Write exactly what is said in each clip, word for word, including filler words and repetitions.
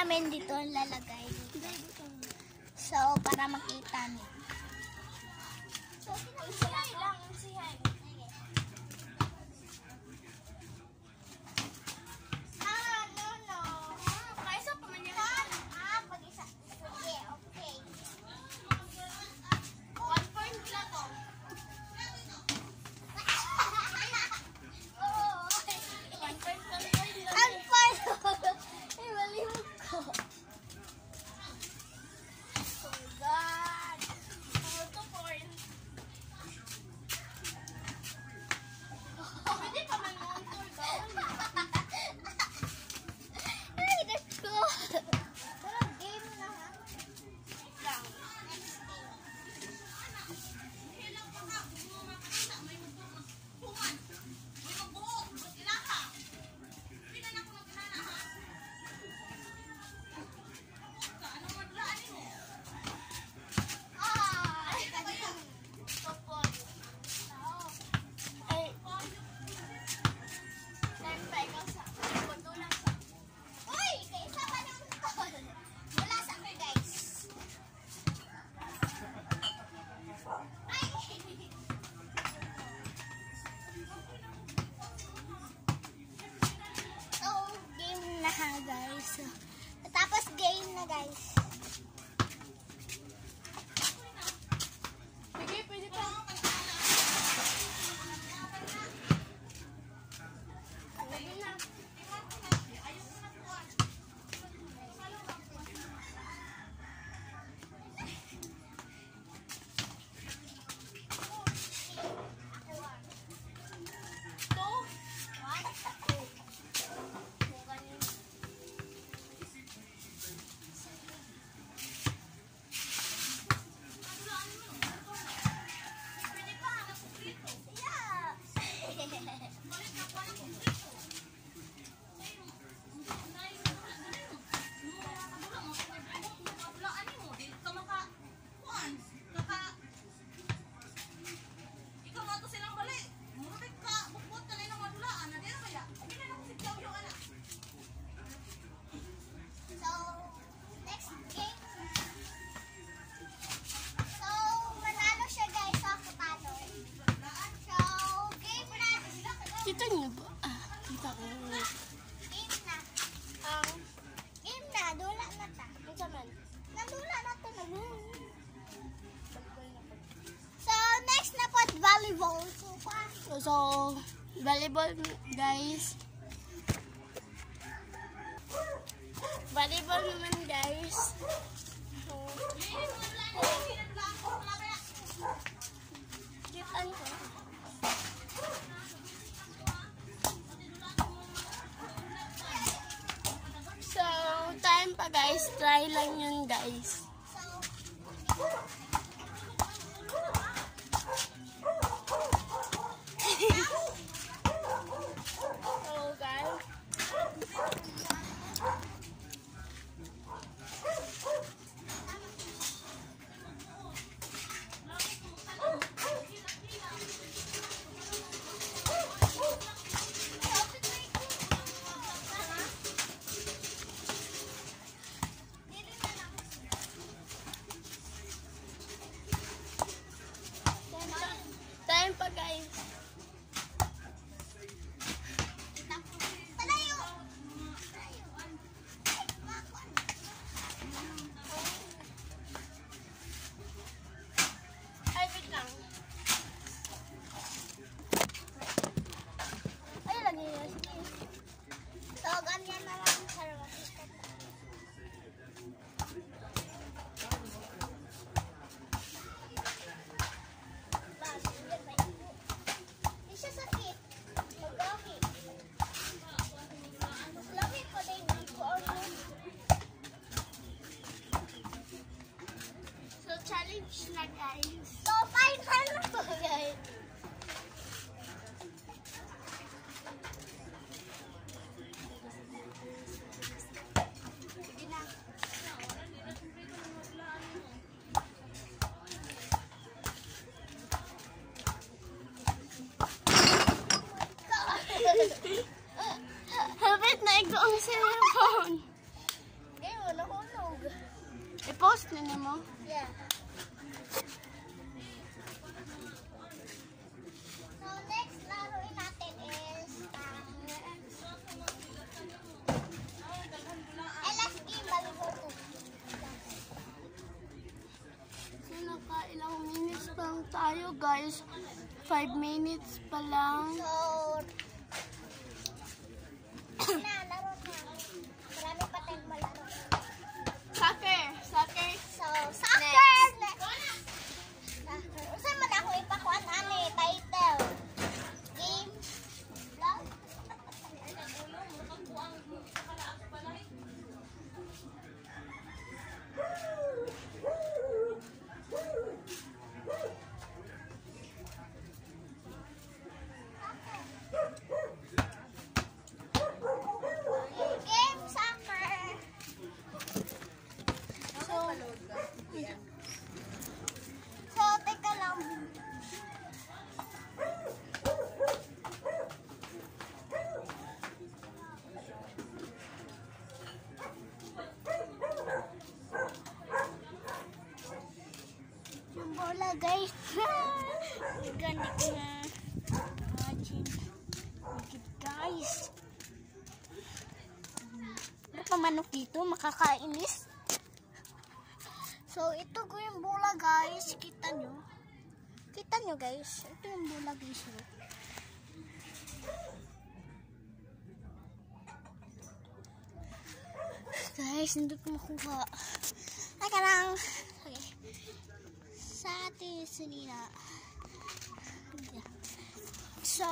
namin dito lalagay. So, para makita niyo. So, sihay lang. Sihay. Ah, no, no. Kaisa pa man yan. Ah, pag-isa. Okay, okay. One point lang ko. Oh, one point lang. One point. Ay, malimot ko. Oh, God. Oh, two points. Pwede pa man noon tour down. Ay, let's go. Pero game na ha. Lang. Next game. Guys, tapos game na guys. Sige, pwede pa. Pwede na. Kita niyo ba? Ah, kita ko. Game na. Um, game na. Dula na ta. Kita man. Nandula na ta na. So, next na po, volleyball. So, so, so volleyball, guys. Volleyball naman, guys. So, kitaan ko. Time pa guys, try lang yun guys. So guys, time pa guys. Ay, wait lang. Ay, lagi yun. So, ganyan na lang sa challenge na guys. So, final na po guys. Sige na. Habit na ikaw ang cellphone. I-post na mo. Yeah. So, next laruin natin is um, eh, last game, Balibo two. So, naka-ilang minutes pa lang tayo, guys. Five minutes pa lang. So, na, laro na. Marami pa tayong malaro. Soccer! Soccer! So, soccer! Next. Soccer. Saan man ako ipakuan, ano eh, title? Game? Vlog? Game soccer. So, so teka lang. Yung bola, guys. Gani ko na. Imagine. Look it, guys. Ano pa manok dito? Makakainis. So, ito ko yung bola, guys. Kita nyo? Kita nyo, guys? Ito yung bola, guys. Guys, hindi ko makuha. Teka lang. Okay. Sa ating sinina. So,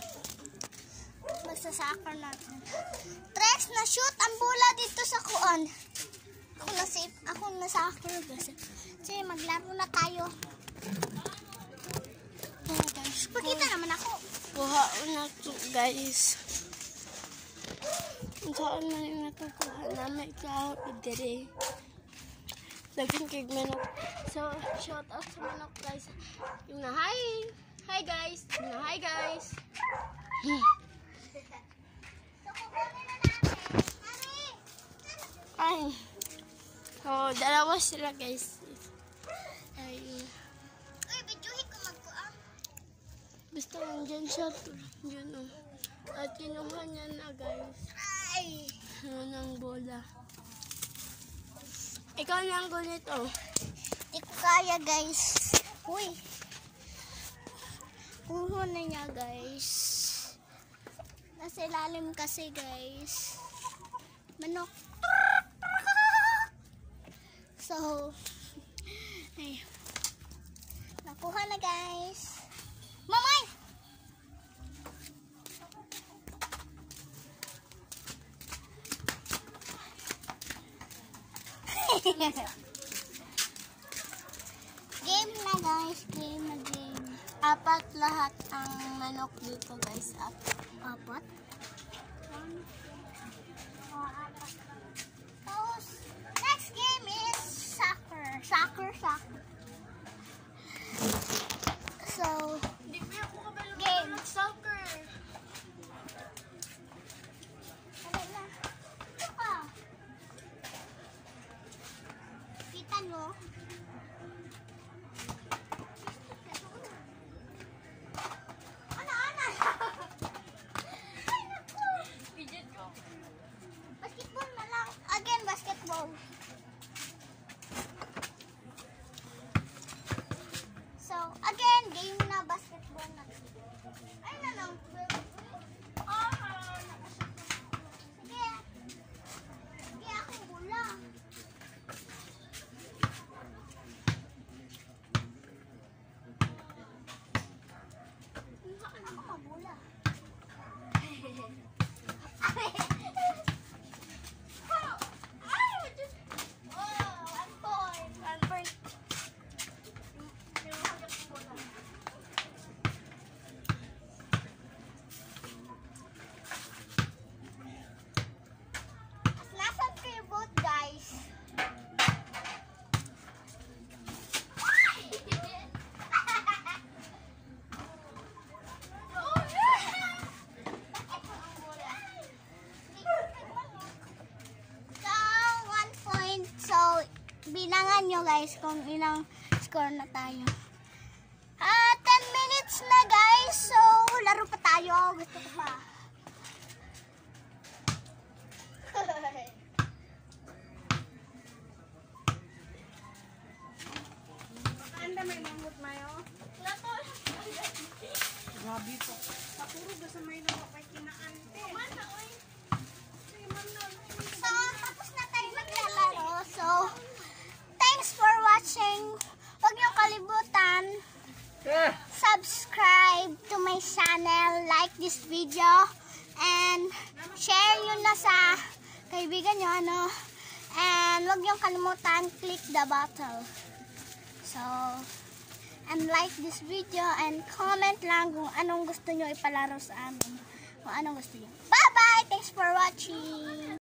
magsasakar natin. Tres, na-shoot ang bola dito sa kuan. Ako na safe, ako na sakar. Sige, maglaro na tayo. Oh, guys. Pakita naman ako. Kuha na to, guys. Saan na yung natukuha na may kahit idere. Dagang kay manok. So, shout out sa manok, guys. Yung na, hi! Hi, guys! Yung na, hi, guys! Hmm. So, kukunin na natin. Mami! Ay! Oh, dalawa sila, guys. Ay. Uy, videohin ko magkuha. Basta nandyan siya. Yun, oh. At kinuha niya na, guys. Ay! Ano ng bola. Ikaw na ang gunito. Di ko kaya, guys. Uy. Kuha na niya, guys. Nasa ilalim kasi, guys. Manok. So, ay. Nakuha na, guys. Mamay! Game na, guys. Game na game. Apat lahat ang manok dito, guys. Apat. Apat? Oh, apat. Tapos, next game is soccer. Soccer, soccer. So, game. Soccer. Ano na? Ito ka. Kita nyo? Ano, ano? Ay, naku. Binangan nyo guys kung ilang score na tayo. Ah, ten minutes na guys. So, laro pa tayo. Gusto ko pa. Anda may mangut mayo. Lato. Grabe po. Kapuro ba sa may nawa kay kinaante? Mana, oy. So, tapos na tayo maglalaro. So, thanks for watching. Huwag niyo kalimutan subscribe to my channel, like this video, and share yun na sa kaibigan nyo, ano. And huwag niyo kalimutan click the button. So, and like this video and comment lang kung anong gusto nyo ipalaro sa amin. Kung anong gusto nyo. Bye-bye! Thanks for watching!